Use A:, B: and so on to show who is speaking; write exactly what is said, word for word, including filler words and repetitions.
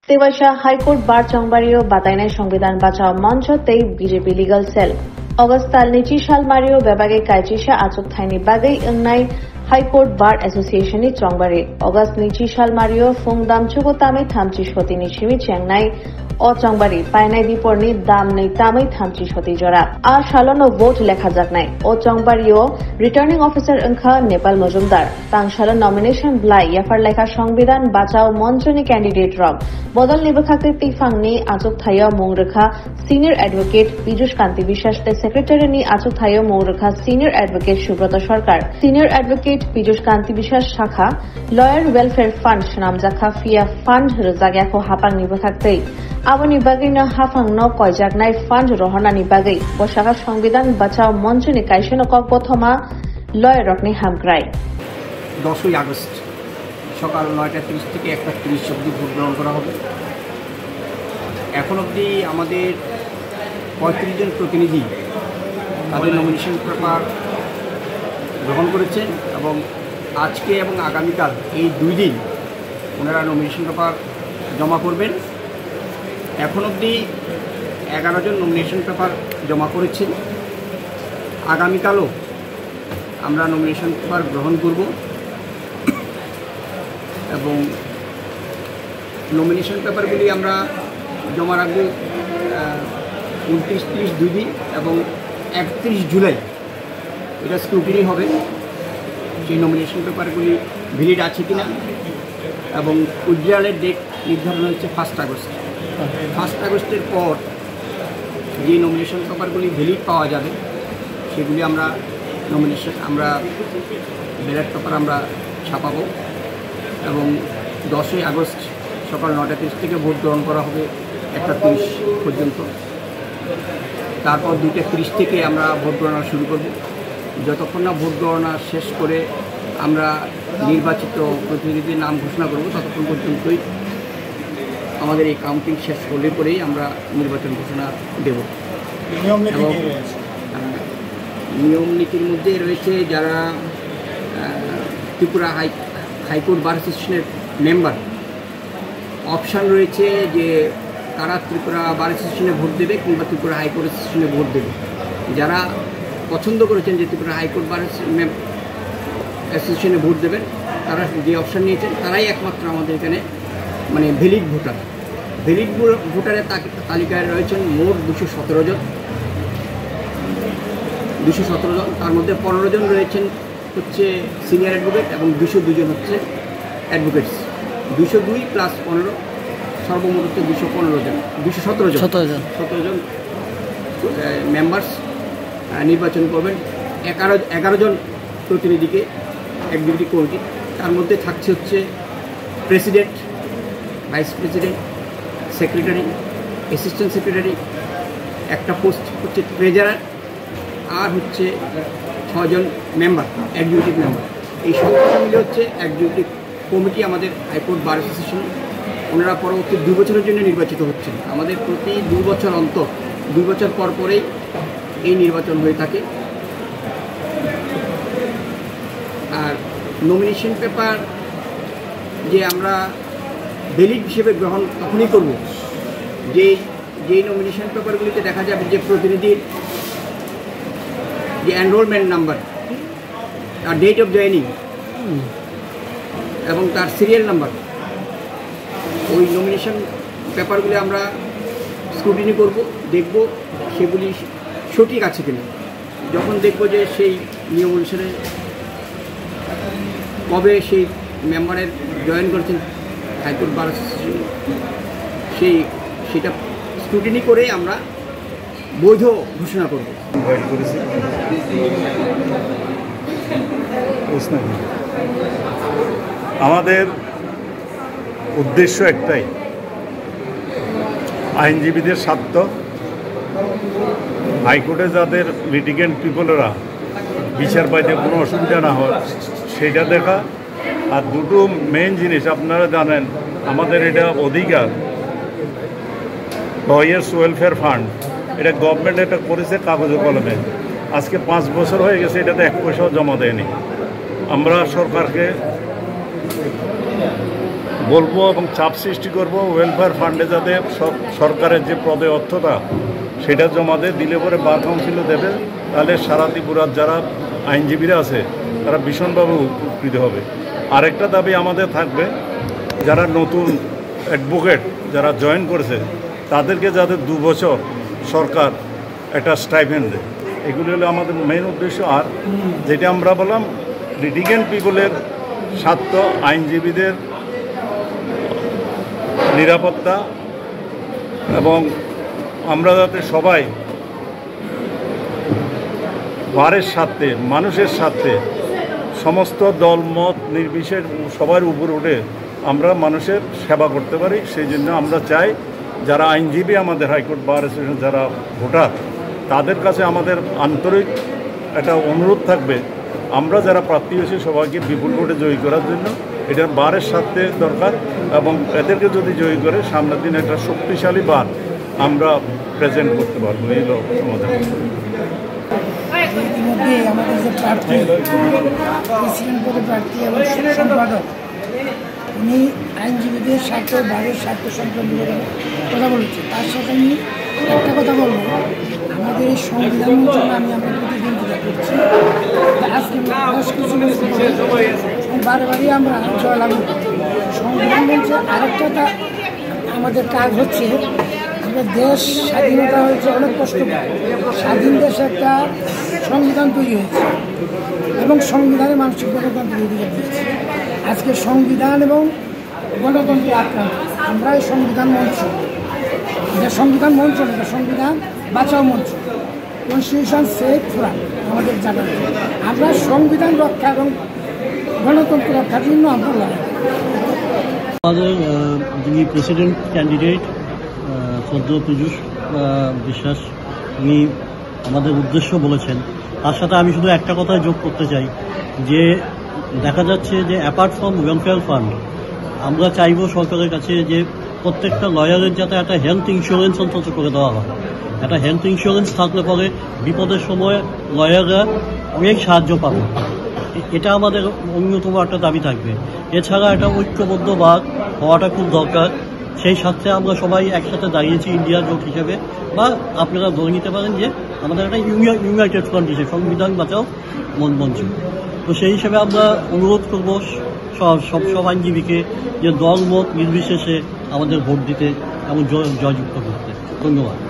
A: তেবাসা high court বার চংবারিও বাতাইনাই সংবিধান বাঁচাও মঞ্চ তেই বিজেপি লিগাল সেল অগস্ট তাল নিচি সাল মারিও বেবাগে কাইচিসা আচক থাইনি বাগै अंगनाय हाईकोर्ट बार एसोसिएशन नि चंगबारि अगस्त निचि साल मारियो फुं दाम चुगो तामै थामचि सतिनि सिमि चेंगनाय अ चंगबारि पाइनाय दिपरनि दाम नै तामै थामचि सति जरा आ सालनो भोट लेखा जाकनाय अ चंगबारियो रिटार्निंग अफिसार अंखा नेपाल मजुमदार तां साल नमिनेशन ब्लाइ याफार लेखा संविधान बाचाओ मञ्चनि कैंडिडेट रक बदल निबखाखै तिफांनि आचक थायो मुंगरेखा सिनियर एडवोकेट पीयूष कांति विश्वास ते सेक्रेटारिनि आचक थायो मुंगरेखा सिनियर एडवोकेट सुब्रत सरकार सिनियर एडवोकेट पीयूष कांति विश्वास शाखा लयर वेलफेयर फांड नामजाखा फिया फांड रजाग्याखौ हापांनि बखाखै आबोनि बागैनो हाफांनो कयजागनाय फांड रहनानि बागै बसाखा संविधान बाचाओ मञ्चनि काइसेनो कक प्रथमा लयर रकनि हामग्राय
B: দশই আগস্ট সকাল নয়টা ত্রিশ থেকে একটা ত্রিশ অবধি ভোট গ্রহণ করা হবে। এখন অবধি আমাদের পঁয়ত্রিশ জন প্রতিনিধি তাদের নমিনেশন পেপার গ্রহণ করেছেন এবং আজকে এবং আগামীকাল এই দুই দিন ওনারা নমিনেশন পেপার জমা করবেন। এখন অবধি এগারো জন নমিনেশন পেপার জমা করেছেন। আগামীকালও আমরা নমিনেশন পেপার গ্রহণ করব এবং নমিনেশন পেপারগুলি আমরা জমা রাখব উনত্রিশ তিরিশ দুই দিন এবং একত্রিশ জুলাই এটা স্ক্রুটিনি হবে সেই নমিনেশন পেপারগুলি ভ্যালিড আছে কিনা এবং উইথড্রয়ালের ডেট নির্ধারণ হচ্ছে ফার্স্ট আগস্ট ফার্স্ট আগস্টের পর যে নমিনেশন পেপারগুলি ভ্যালিড পাওয়া যাবে সেগুলি আমরা নমিনেশন আমরা ব্যালট পেপার আমরা ছাপাবো এবং দশই আগস্ট সকাল নটা তিরিশ থেকে ভোট গ্রহণ করা হবে একটা তিরিশ পর্যন্ত। তারপর দুইটা তিরিশ থেকে আমরা ভোট গণনা শুরু করব। যতক্ষণ না ভোট গণনা শেষ করে আমরা নির্বাচিত প্রতিনিধিদের নাম ঘোষণা করব ততক্ষণ পর্যন্তই আমাদের এই কাউন্টিং শেষ হলে পরেই আমরা নির্বাচন ঘোষণা দেব। এবং নিয়ম নীতির মধ্যে রয়েছে যারা ত্রিপুরা হাই হাইকোর্ট বার অ্যাসোসিয়েশনের মেম্বার অপশান রয়েছে যে তারা ত্রিপুরা বার অ্যাসোসিয়েশনে ভোট দেবে কিংবা ত্রিপুরা হাইকোর্ট অ্যাসোসিয়েশনে ভোট দেবে। যারা পছন্দ করেছেন যে ত্রিপুরা হাইকোর্ট বার অ্যাসোসিয়েশনে ভোট দেবেন তারা যে অপশান নিয়েছেন তারাই একমাত্র আমাদের এখানে মানে ভ্যালিড ভোটার। ভ্যালিড ভোটারের তালিকায় রয়েছেন মোট দুশো সতেরো জন দুশো সতেরো জন তার মধ্যে পনেরো জন রয়েছেন হচ্ছে সিনিয়র অ্যাডভোকেট এবং দুশো দুজন হচ্ছে অ্যাডভোকেটস। দুশো দুই প্লাস পনেরো সর্বমোট হচ্ছে দুশো পনেরো জন দুশো সতেরো জন সতেরো জন সতেরো জন মেম্বার্স নির্বাচন করবেন। এগারো এগারো জন প্রতিনিধিকে এক্সিকিউটিভ কমিটি তার মধ্যে থাকছে হচ্ছে president vice president secretary assistant secretary একটা পোস্ট হচ্ছে ট্রেজারার আর হচ্ছে ছজন মেম্বার এক্সিকিউটিভ মেম্বার। এই সবকটা মিলে হচ্ছে এক্সিকিউটিভ কমিটি আমাদের হাইকোর্ট বার অ্যাসোসিয়েশন। ওনারা পরবর্তী দুই বছরের জন্য নির্বাচিত হচ্ছেন। আমাদের প্রতি দুই বছর অন্তর দুই বছর পর পরেই এই নির্বাচন হয়ে থাকে। আর নমিনেশন পেপার যে আমরা ভ্যালিড হিসেবে গ্রহণ তখনই করব যে যেই নমিনেশন পেপারগুলিতে দেখা যাবে যে প্রতিনিধির যে এনরোলমেন্ট নাম্বার তার ডেট অফ জয়েনিং এবং তার সিরিয়াল নাম্বার ওই নমিনেশন পেপারগুলি আমরা স্ক্রুটিনি করব দেখব সেগুলি সঠিক আছে কিনা। যখন দেখব যে সেই নিয়ম অনুসারে কবে সেই মেম্বারের জয়েন করেছেন হাইকোর্ট বার অ্যাসোসিয়েশন সেই সেটা স্ক্রুটিনি করে আমরা বৈধ ঘোষণা করব।
C: আমাদের উদ্দেশ্য একটাই, আইনজীবীদের স্বার্থ, হাইকোর্টে যাদের লিটিগেন্ট পিপলেরা বিচার পাইতে কোনো অসুবিধা না হয় সেটা দেখা। আর দুটো মেইন জিনিস আপনারা জানেন, আমাদের এটা অধিকার লয়ার্স ওয়েলফেয়ার ফান্ড, এটা গভর্নমেন্ট এটা করেছে কাগজে কলমে। আজকে পাঁচ বছর হয়ে গেছে, এটাতে এক পয়সাও জমা দেয়নি। আমরা সরকারকে বলবো এবং চাপ সৃষ্টি করব ওয়েলফেয়ার ফান্ডে যাতে সব সরকারের যে পদে অর্থটা সেটা জমা দিয়ে দিলে পরে বার কাউন্সিলও দেবে, তাহলে সারা ত্রিপুরার যারা আইনজীবীরা আছে তারা ভীষণভাবে উপকৃত হবে। আরেকটা দাবি আমাদের থাকবে, যারা নতুন অ্যাডভোকেট যারা জয়েন করেছে তাদেরকে যাতে দু বছর সরকার একটা স্টাইপেন্ড দেয়, এগুলি হলো আমাদের মেইন উদ্দেশ্য। আর যেটা আমরা বললাম লিটিগেন্ট পিপলের স্বার্থ, আইনজীবীদের নিরাপত্তা, এবং আমরা যাতে সবাই বারের স্বার্থে, মানুষের স্বার্থে, সমস্ত দল মত নির্বিশেষ সবার উপর উঠে আমরা মানুষের সেবা করতে পারি, সেই জন্য আমরা চাই যারা আইনজীবী আমাদের হাইকোর্ট বার অ্যাসোসিয়েশন যারা ভোটার তাদের কাছে আমাদের আন্তরিক একটা অনুরোধ থাকবে, আমরা যারা প্রার্থী হয়েছি সবাইকে বিপুল ভোটে জয়ী করার জন্য। এটা বারের স্বার্থে দরকার, এবং এদেরকে যদি জয়ী করে সামনের দিন একটা শক্তিশালী বার আমরা প্রেজেন্ট করতে পারবো। এই হলো আমাদের।
D: ইতিমধ্যে আমাদের যে প্রার্থী প্রেসিডেন্ট পদে প্রার্থী এবং সম্পাদক উনি আইনজীবীদের স্বার্থ, বারের স্বার্থ সংক্রান্ত কথা বলেছে। তার সাথে আমি একটা কথা বলবো, আমাদের এই সংবিধান মঞ্চে আমি আমরা প্রতিদ্বন্দ্বিতা করছি। আজকে বেশ কিছু বারে বারে আমরা জয়লাভ সংবিধান মঞ্চে আরেকটা আমাদের কাজ হচ্ছে, আমরা দেশ স্বাধীনতা হয়েছে অনেক কষ্ট করে, স্বাধীন দেশে একটা সংবিধান তৈরি হয়েছে এবং সংবিধানে মানসিক গণতন্ত্রের অধিকার দিয়েছে। আজকে সংবিধান এবং গণতন্ত্রের আক্রান্ত। আমরা এই সংবিধান মঞ্চ, এটা সংবিধান মঞ্চ না, এটা সংবিধান বাঁচাও মঞ্চ, কনস্টিটিউশন সেভ ফোরাম আমাদের জায়গা। আমরা সংবিধান রক্ষা এবং গণতন্ত্র রক্ষার জন্য আমরা লড়াই।
E: আমাদের যিনি প্রেসিডেন্ট ক্যান্ডিডেট সদ্য পীযূষ বিশ্বাস উনি আমাদের উদ্দেশ্য বলেছেন, তার সাথে আমি শুধু একটা কথা যোগ করতে চাই যে দেখা যাচ্ছে যে অ্যাপার্ট ফ্রম ওয়েলফেয়ার ফান্ড আমরা চাইব সরকারের কাছে যে প্রত্যেকটা লয়ারের যাতে একটা হেলথ ইন্স্যুরেন্স অন্তত করে দেওয়া হয়। একটা হেলথ ইন্স্যুরেন্স থাকলে পরে বিপদের সময় লয়াররা অনেক সাহায্য পাবে, এটা আমাদের অন্যতম একটা দাবি থাকবে। এছাড়া একটা ঐক্যবদ্ধ বাদ হওয়াটা খুব দরকার, সেই স্বার্থে আমরা সবাই একসাথে দাঁড়িয়েছি ইন্ডিয়া জোট হিসেবে, বা আপনারা ধরে নিতে পারেন যে আমাদের একটা ইউনাইটেড ফ্রন্ট হিসেবে সংবিধান বাঁচাও মঞ্চ। তো সেই হিসেবে আমরা অনুরোধ করব সব সব সব আইনজীবীকে যে দল মত নির্বিশেষে আমাদের ভোট দিতে এবং জয়যুক্ত করতে। ধন্যবাদ।